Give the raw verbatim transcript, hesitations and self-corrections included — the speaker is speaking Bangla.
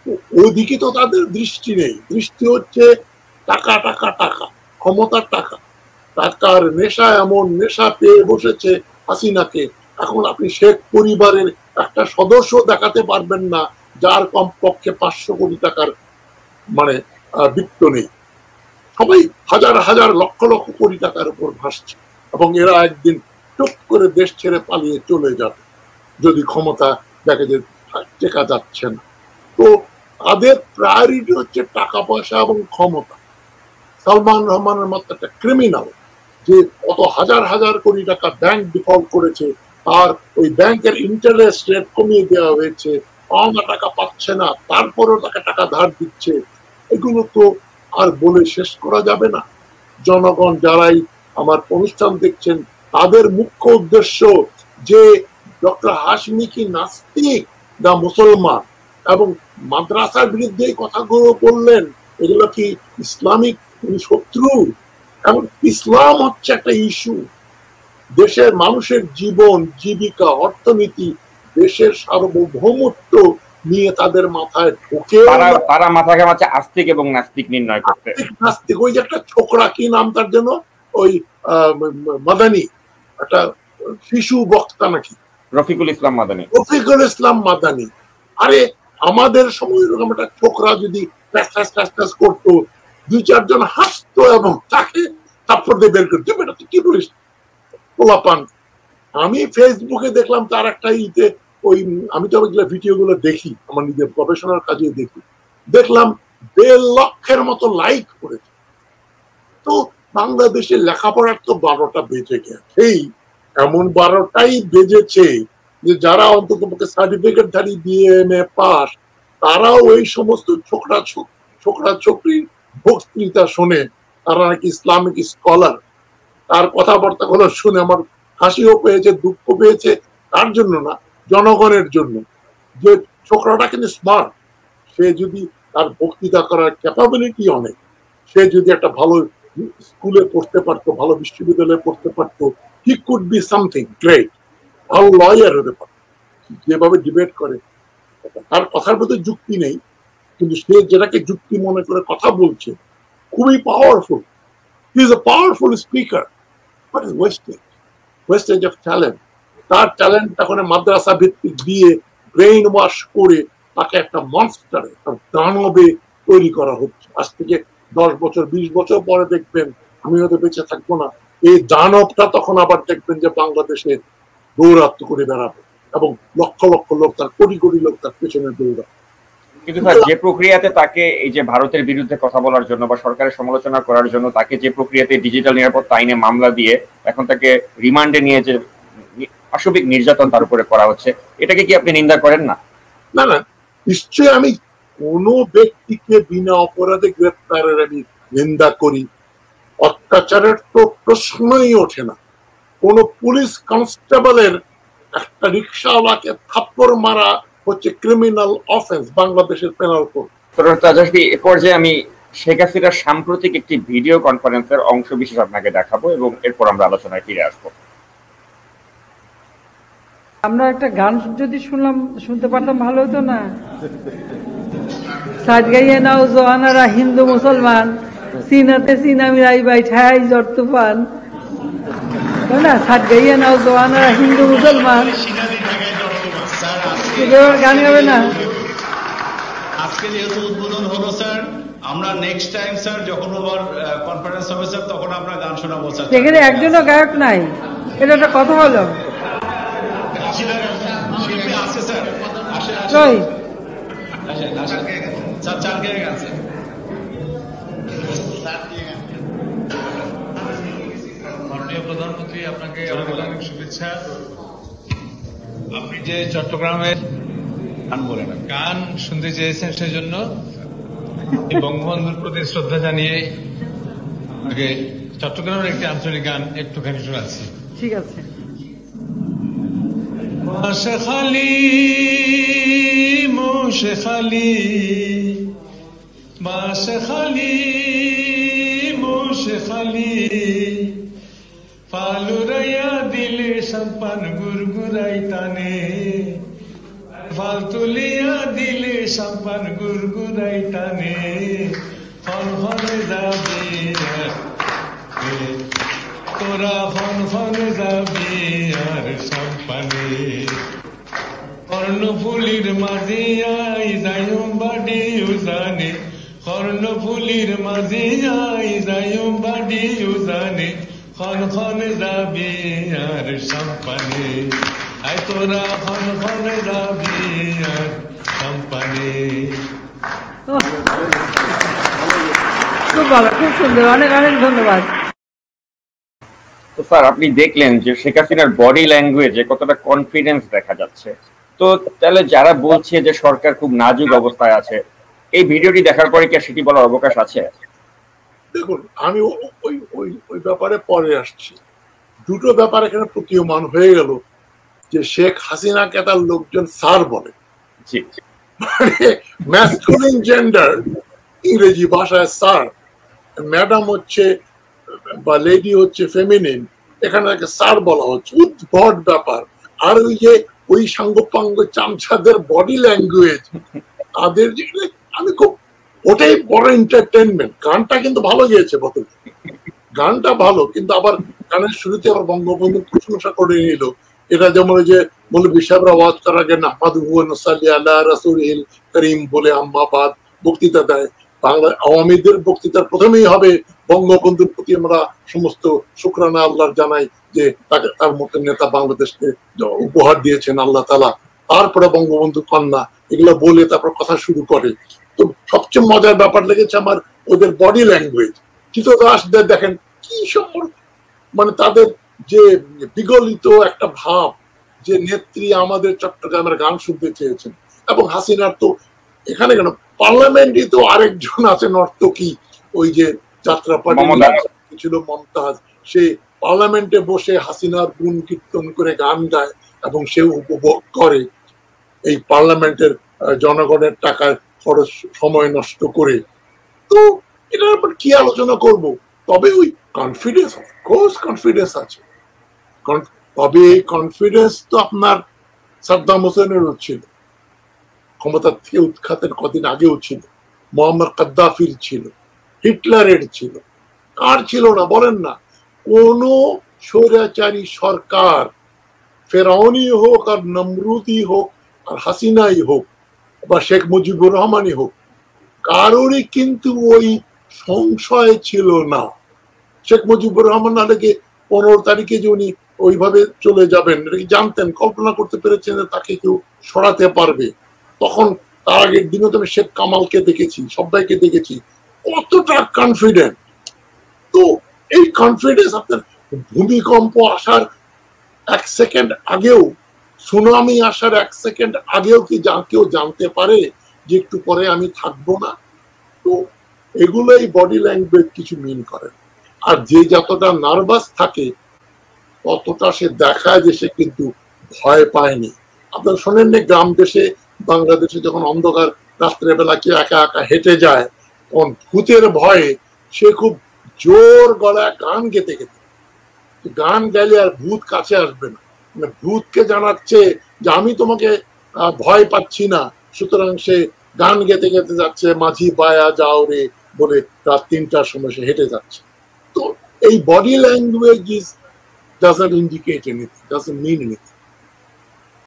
ওইদিকে তো তাদের দৃষ্টি নেই, দৃষ্টি হচ্ছে টাকা টাকা টাকা, ক্ষমতার টাকা। টাকার নেশা, এমন নেশা পেয়ে বসেছে হাসিনাকে। এখন আপনি শেখ পরিবারের একটা সদস্য দেখাতে পারবেন না যার কমপক্ষে পাঁচশো কোটি টাকার মানে বিত্ত নেই। সবাই হাজার হাজার লক্ষ লক্ষ কোটি টাকার উপর ভাসছে, এবং এরা একদিন টুপ করে দেশ ছেড়ে পালিয়ে চলে যাবে যদি ক্ষমতা দেখে যে টেকা যাচ্ছে না। তো তাদের প্রায়োরিটি হচ্ছে টাকা পয়সা এবং ক্ষমতা। সালমান রহমানের মতো একটা ক্রিমিনাল যে কত হাজার হাজার কোটি টাকা ব্যাংক ডিফল্ট করেছে, আর ওই ব্যাংকের ইন্টারেস্ট রেট কমিয়ে দেওয়া হয়েছে, পাওনা টাকা পাচ্ছে না, তারপরেও তাকে টাকা ধার দিচ্ছে। এগুলো তো আর বলে শেষ করা যাবে না। জনগণ যারাই আমার অনুষ্ঠান দেখছেন, তাদের মুখ্য উদ্দেশ্য যে ডক্টর হাশমি কি নাস্তিক না মুসলমান, এবং মাদ্রাসার বিরুদ্ধে এই কথাগুলো বললেন, এগুলো কি ইসলামিক শত্রু? এবং ইসলাম হচ্ছে একটা ইস্যু। দেশের মানুষের জীবন, জীবিকা, অর্থনীতি, দেশের সার্বভৌমত্ব নিয়ে তাদের মাথায় ঢোকে। তারা মাথাকে মাঝে আস্তিক এবং নাস্তিক নির্ণয় করতে। নাস্তিক, ওই যে একটা ছোকরা, কি নাম তার জন্য, ওই মাদানি, একটা শিশু বক্তা নাকি, রফিকুল ইসলাম মাদানি। রফিকুল ইসলাম মাদানি। আরে আমাদের সময় এরকম একটা ছোকরা যদি করতো, দুই চারজন হাসতো এবং তাকে থাপ্পড় দিয়ে বের করে দিবে। তুই কি বলিস পোলাপান? আমি ফেসবুকে দেখলাম তার একটা ইতে, ওই আমি তো ওইগুলো ভিডিও গুলো দেখি, আমার নিজের গবেষণার কাজে দেখি, দেখলাম দেড় লক্ষের মতো লাইক করেছে। তো বাংলাদেশের লেখাপড়ার তো বারোটা বেজে গেছেই, এমন বারোটাই বেজেছে যে যারা অন্তত পক্ষে সার্টিফিকেট ধারী বিএমএ পাস, তারাও ওই সমস্ত ছোকরা ছোকরা ছোকরি বক্তৃতা শোনে, তারা নাকি ইসলামিক স্কলার। তার কথাবার্তা গুলো শুনে আমার হাসিও পেয়েছে, দুঃখ পেয়েছে, তার জন্য না, জনগণের জন্য। যে ছোকরাটা কিন্তু স্মার্ট, সে যদি তার বক্তৃতা করার ক্যাপাবিলিটি অনেক, সে যদি একটা ভালো স্কুলে পড়তে পারতো, ভালো বিশ্ববিদ্যালয়ে পড়তে পারতো, he could be something great, ভালো লয়ার হতে পারতো। যেভাবে ডিবেট করে, তার কথার মধ্যে যুক্তি নেই, কিন্তু সে যেটাকে যুক্তি মনে করে কথা বলছে, খুবই powerful. He is a powerful speaker, but is wastage, wastage of talent. তার ট্যালেন্ট এখন মাদ্রাসা ভিত্তিক দিয়ে ব্রেইন ওয়াশ করে তাকে একটা মনস্টারে, দানবে তৈরি করা হচ্ছে। আজ থেকে দশ বছর বিশ বছর পরে দেখবেন, আমি হয়তো বেঁচে থাকবো না, এই দানবটা তখন আবার দেখবেন যে বাংলাদেশে দৌরাত্ম করে বেড়াবে, এবং লক্ষ লক্ষ লোক, তার কোটি কোটি লোক তার পেছনে দৌড়াবে। কিন্তু যে প্রক্রিয়াতে তাকে এই যে ভারতের বিরুদ্ধে কথা বলার জন্য বা সরকারের সমালোচনা করার জন্য তাকে যে প্রক্রিয়াতে ডিজিটাল নিরাপত্তা আইনে মামলা দিয়ে এখন তাকে রিমান্ডে নিয়ে যে পাশবিক নির্যাতন তার উপরে করা হচ্ছে, এটাকে কি আপনি নিন্দা করেন না? না না, নিশ্চয়ই আমি কোন ব্যক্তিকে বিনা অপরাধে গ্রেপ্তারের আমি নিন্দা করি। অত্যাচারের তো প্রশ্নই ওঠে না। কোন পুলিশ কনস্টেবলের একটা রিক্সাওয়ালাকে থাপ্পড় মারা হচ্ছে ক্রিমিনাল অফেন্স বাংলাদেশের পেনাল কোড। এ পর্যায়ে আমি শেখ হাসিনার সাম্প্রতিক একটি ভিডিও কনফারেন্সের অংশ বিশেষ আপনাকে দেখাবো এবং এরপর আমরা আলোচনায় ফিরে আসবো। আমরা একটা গান যদি শুনলাম, শুনতে পারতাম, ভালো হতো না? সাজ গাইয়ে নাও জোয়ানারা হিন্দু মুসলমান, সিনাতে সিনা মিলাই বাই ঠাই জ্বর তুফান, তাই না? সাজ গাইয়ে নাও জোয়ানারা হিন্দু মুসলমান, গান গাবে না? আজকে যেহেতু উদ্বোধন হলো স্যার, আমরা নেক্সট টাইম স্যার যখন আবার কনফারেন্স হবে স্যার, তখন আমরা গান শোনাবো স্যার। সেখানে একজনও গায়ক নাই, এটা একটা কথা হলো। শিল্পী আছে স্যার, আসে কই আসে আসে স্যার, চার কে গান স্যার। মাননীয় প্রধানমন্ত্রী, আপনাকে অনেক অনেক শুভেচ্ছা। আপনি যে চট্টগ্রামের গান বলে না গান শুনতে চেয়েছেন, সেজন্য বঙ্গবন্ধুর প্রতি শ্রদ্ধা জানিয়ে আপনাকে চট্টগ্রামের একটি আঞ্চলিক গান একটুখানি শোনাচ্ছি। ঠিক আছে। মোশে খালি মোশে খালি মোশে খালি মোশে খালি ফালুরাইয়া দিলে সম্পান গুরগুরাই টানে ফাল তুলিয়া দিলে সাম্পান গুরগুরাই টানে ফল ফলে যাবি তোরা ফল ফলে যাবি আর সাম্পানে কর্ণফুলির মাঝে আই যাইম বাড়ি উজানে কর্ণফুলির মাঝে আই যাইম বাড়ি উজানে খন খন যাবি আর সাম্পানে আই তোরা খন খন যাবি আর সাম্পানে। খুব ভালো, খুব সুন্দর, অনেক অনেক ধন্যবাদ। তো স্যার আপনি দেখলেন যে শেখ হাসিনার বডি ল্যাঙ্গুয়েজে কতটা কনফিডেন্স দেখা যাচ্ছে। তো তাহলে যারা বলছে যে সরকার খুব নাজুক অবস্থায় আছে, এই ভিডিওটি দেখার পরে কি সেটি বলার অবকাশ আছে? দেখুন, আমি ওই ওই ওই ব্যাপারে পরে আসছি। দুটো ব্যাপার এখানে প্রতীয়মান হয়ে গেল যে শেখ হাসিনাকে তার লোকজন স্যার বলে, মানে ম্যাসকুলিন জেন্ডার ইংরেজি ভাষায় স্যার, ম্যাডাম হচ্ছে বা লেডি হচ্ছে ফেমিনিন, এখানে স্যার বলা হচ্ছে, উদ্ভট ব্যাপার। আর ওই যে ওই সাঙ্গপাঙ্গ চামচাদের বডি ল্যাঙ্গুয়েজ, তাদের আমি খুব, ওটাই বড় এন্টারটেনমেন্ট। গানটা কিন্তু ভালো গিয়েছে, বদল গানটা ভালো, কিন্তু আবার গানের শুরুতে আবার বঙ্গবন্ধু প্রশংসা করে নিল। এটা যেমন যে মৌলভী সাহেবরা ওয়াজ করার আগে নাহমাদুহু ওয়া নুসাল্লি আলা রাসূলিল কারীম বলে আম্মাবাদ বক্তৃতা দেয়। বাংলা আওয়ামীদের বক্তৃতার প্রথমেই হবে বঙ্গবন্ধুর প্রতি আমরা সমস্ত শুকরানা আল্লাহর জানাই যে তাকে, তার মতো নেতা বাংলাদেশকে উপহার দিয়েছেন আল্লাহ তাআলা। তারপরে বঙ্গবন্ধু কন্যা এগুলো বলে তারপর কথা শুরু করে। তো সবচেয়ে মজার ব্যাপার লেগেছে আমার ওদের বডি ল্যাঙ্গুয়েজ। চিত্রদাসদের দেখেন কি সম্পর্ক, মানে তাদের যে বিগলিত একটা ভাব যে নেত্রী আমাদের চট্টগ্রামের গান শুনতে চেয়েছেন। এবং হাসিনার তো এখানে কেন, পার্লামেন্টে তো আরেকজন আছে নর্তকী, ওই যে যাত্রা পার্টি ছিল মমতাজ, সে পার্লামেন্টে বসে হাসিনার গুণ কীর্তন করে গান গায় এবং সে উপভোগ করে এই পার্লামেন্টের জনগণের টাকায় খরচ সময় নষ্ট করে। তো এটার উপর কি আলোচনা করব? তবে ওই কনফিডেন্স, অফকোর্স কনফিডেন্স আছে, তবে এই কনফিডেন্স তো আপনার সাদ্দাম হোসেনেরও ছিল, ক্ষমতার থেকে উৎখাতের কদিন আগেও ছিল, মোহাম্মদ কাদ্দাফির ছিল, হিটলারের ছিল, কার ছিল না বলেন না? কোন স্বৈরাচারী সরকার, ফেরাউনি হোক আর নমরুদি হোক আর হাসিনাই হোক বা শেখ মুজিবুর রহমানই হোক, কারোরই কিন্তু ওই সংশয় ছিল না। শেখ মুজিবুর রহমান নাকি পনেরো তারিখে যে উনি ওইভাবে চলে যাবেন এটা কি জানতেন? কল্পনা করতে পেরেছেন যে তাকে কেউ সরাতে পারবে? তখন তার আগের দিনও তো আমি শেখ কামালকে দেখেছি, সবাইকে দেখেছি, কতটা কনফিডেন্ট। তো এই কনফিডেন্স আপনার ভূমিকম্প আসার এক সেকেন্ড আগেও, সুনামি আসার এক সেকেন্ড আগেও কি যা কেউ জানতে পারে যে একটু পরে আমি থাকবো না? তো এগুলো এই বডি ল্যাঙ্গুয়েজ কিছু মিন করে। আর যে যতটা নার্ভাস থাকে ততটা সে দেখায় যে সে কিন্তু ভয় পায়নি। আপনার শোনেন না, গ্রাম দেশে বাংলাদেশে যখন অন্ধকার রাত্রেবেলা কেউ একা একা হেঁটে যায়, তখন ভূতের ভয়ে সে খুব জোর গলায় গান গেতে গেতে, গান গেলে আর ভূত কাছে আসবে না, মানে ভূতকে জানাচ্ছে যে আমি তোমাকে ভয় পাচ্ছি না, সুতরাং সে গান গেতে গেতে যাচ্ছে, মাঝি বায়া যাও রে বলে রাত তিনটার সময় সে হেঁটে যাচ্ছে। তো এই body language is doesn't indicate anything, doesn't mean anything.